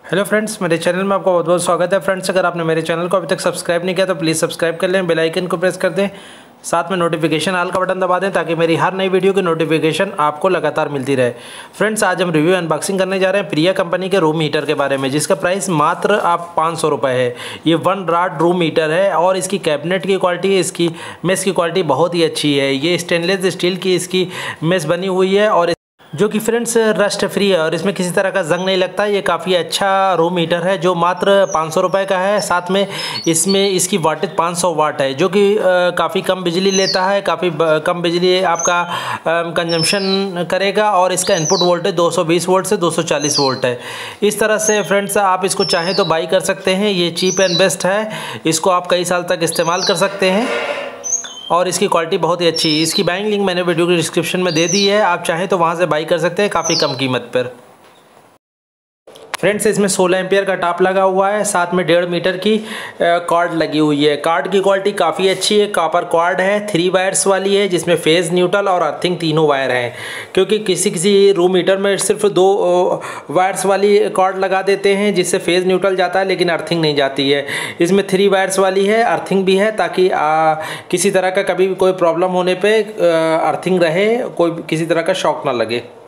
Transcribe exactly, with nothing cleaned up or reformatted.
Hello friends, मेरे channel में आपका बहुत बहुत स्वागत है। फ्रेंड्स, अगर आपने मेरे चैनल को अभी तक सब्सक्राइब नहीं किया तो प्लीज़ सब्सक्राइब कर लें, बेल आइकन को प्रेस कर दें, साथ में नोटिफिकेशन ऑल का बटन दबा दें ताकि मेरी हर नई वीडियो की नोटिफिकेशन आपको लगातार मिलती रहे। फ्रेंड्स, आज हम रिव्यू अनबॉक्सिंग करने जा रहे हैं प्रिया कंपनी के रूम हीटर के बारे में, जिसका प्राइस मात्र आप पाँच सौ रुपये है। ये वन रॉड रूम हीटर है और इसकी कैबिनेट की क्वालिटी, इसकी मेस की क्वालिटी बहुत ही अच्छी है। ये स्टेनलेस स्टील की इसकी मेस बनी हुई है और जो कि फ्रेंड्स रस्ट फ्री है और इसमें किसी तरह का जंग नहीं लगता। ये काफ़ी अच्छा रूम हीटर है जो मात्र पाँच सौ रुपये का है। साथ में इसमें इसकी वाटेज पाँच सौ वाट है, जो कि काफ़ी कम बिजली लेता है, काफ़ी कम बिजली आपका कंजम्पशन करेगा और इसका इनपुट वोल्टेज दो सौ बीस वोल्ट से दो सौ चालीस वोल्ट है। इस तरह से फ्रेंड्स आप इसको चाहें तो बाई कर सकते हैं। ये चीप एंड बेस्ट है, इसको आप कई साल तक इस्तेमाल कर सकते हैं और इसकी क्वालिटी बहुत ही अच्छी है। इसकी बाइंग लिंक मैंने वीडियो की डिस्क्रिप्शन में दे दी है, आप चाहें तो वहां से बाई कर सकते हैं काफ़ी कम कीमत पर। फ्रेंड्स, इसमें सोलह एम्पियर का टॉप लगा हुआ है, साथ में डेढ़ मीटर की कॉर्ड लगी हुई है। कॉर्ड की क्वालिटी काफ़ी अच्छी है, कॉपर कॉर्ड है, थ्री वायर्स वाली है, जिसमें फेज, न्यूट्रल और अर्थिंग तीनों वायर हैं। क्योंकि किसी किसी रूम हीटर में सिर्फ दो वायर्स वाली कॉर्ड लगा देते हैं जिससे फेज न्यूट्रल जाता है लेकिन अर्थिंग नहीं जाती है। इसमें थ्री वायर्स वाली है, अर्थिंग भी है, ताकि आ, किसी तरह का कभी भी कोई प्रॉब्लम होने पर अर्थिंग रहे, कोई किसी तरह का शॉक ना लगे।